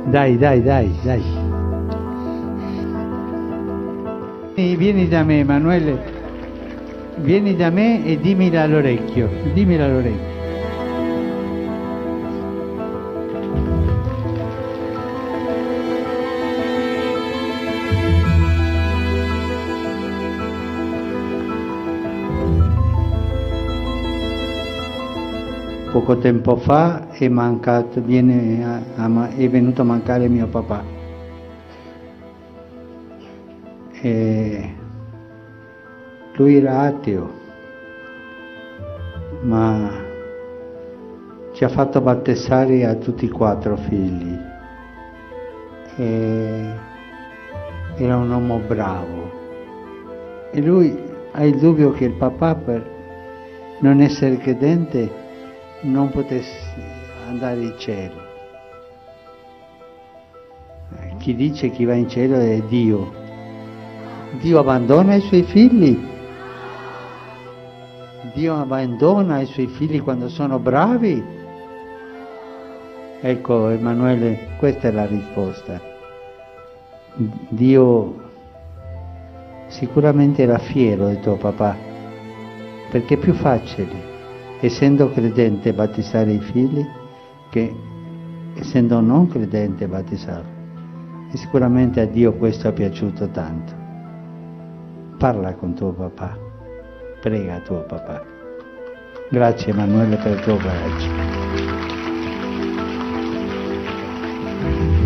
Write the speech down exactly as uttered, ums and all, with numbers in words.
Dai, dai, dai, dai. Vieni da me, Emanuele. Vieni da me e dimmi all'orecchio. Dimmi all'orecchio. Poco tempo fa è, mancato, viene a, a, è venuto a mancare mio papà. E lui era ateo, ma ci ha fatto battezzare a tutti e quattro figli. E era un uomo bravo. E lui ha il dubbio che il papà, per non essere credente, non potesse andare in cielo. Chi dice che va in cielo è Dio. Dio abbandona i suoi figli. Dio abbandona i suoi figli quando sono bravi. Ecco, Emanuele, questa è la risposta. Dio sicuramente era fiero di tuo papà, perché è più facile, essendo credente, battezzare i figli che essendo non credente battezzarli. E sicuramente a Dio questo è piaciuto tanto. Parla con tuo papà, prega tuo papà. Grazie Emanuele per il tuo coraggio.